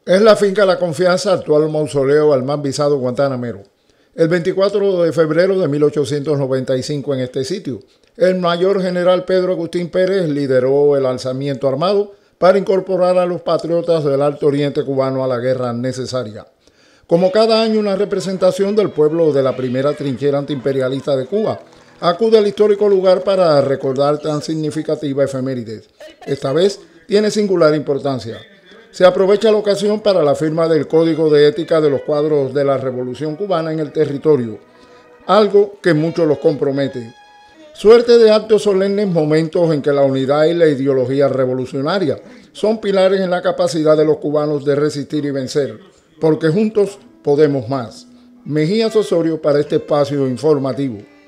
Es la finca La Confianza, actual mausoleo al más visado guantanamero. El 24 de febrero de 1895 en este sitio, el mayor general Pedro Agustín Pérez lideró el alzamiento armado para incorporar a los patriotas del Alto Oriente cubano a la guerra necesaria. Como cada año, una representación del pueblo de la primera trinchera antiimperialista de Cuba acude al histórico lugar para recordar tan significativa efeméride. Esta vez tiene singular importancia. Se aprovecha la ocasión para la firma del Código de Ética de los cuadros de la Revolución Cubana en el territorio, algo que muchos los compromete. Suerte de actos solemnes, momentos en que la unidad y la ideología revolucionaria son pilares en la capacidad de los cubanos de resistir y vencer, porque juntos podemos más. Mejías Osorio para este espacio informativo.